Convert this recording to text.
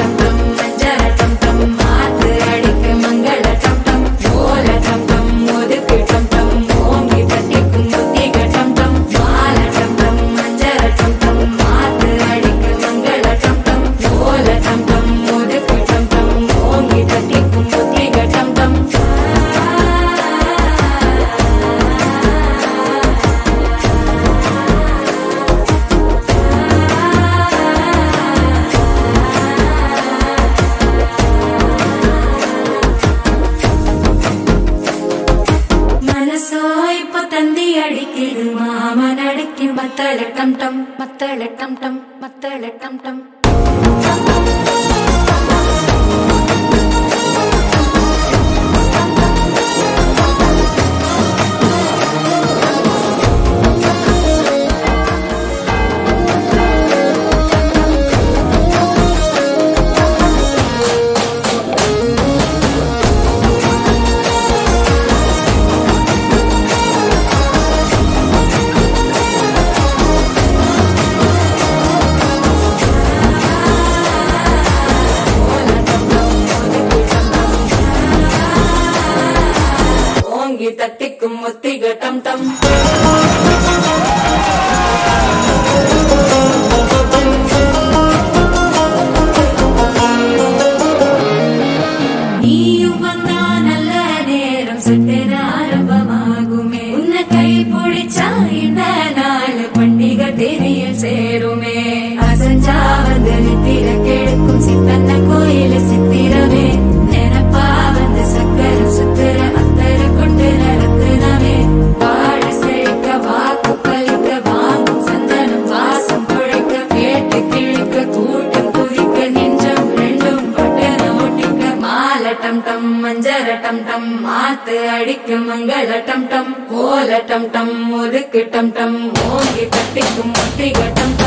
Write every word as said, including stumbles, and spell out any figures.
டம் டம் மஞ்சர டம் டம் மாத்து அடிக்க மங்கள டம் டம் ஓல டம் டம் ஒதுக்கு டம் டம் ஓங்கி தட்டிக்கும் புத்திக டம் டம் மால டம் டம் மஞ்சர டம் டம் மாத்து அடிக்க மங்கள டம் டம் ஓல டம் டம் ஒதுக்கு டம் டம் ஓங்கி தட்டிக்கும் புத்திக டம் டம் அடிக்குது மாமன் அடிக்கும் மத்தள டம் டம் மத்தள டம் டம் மத்தள டம் டம் தட்டிக்கும் முத்திக டம் டம் நீயும் வந்தா நல்ல நேரம் சட்டென ஆரம்பமாகுமே உன்னை கை பிடிச்சா இந்த நாள் பண்டிகை தெரிய சேருமே அசஞ்சா வந்து நித்திர கெடுக்கும் சித்தன்ன கோயில சித்திரமே நினப்பா வந்து சக்கர சுத்திர டம் டம் மஞ்சர டம் டம் மாத்து அடிக்கும் மங்கள டம் டம் ஓல டம் டம் ஒதுக்கு டம் டம் ஓங்கி தட்டிக்கும் முத்திக டம் டம்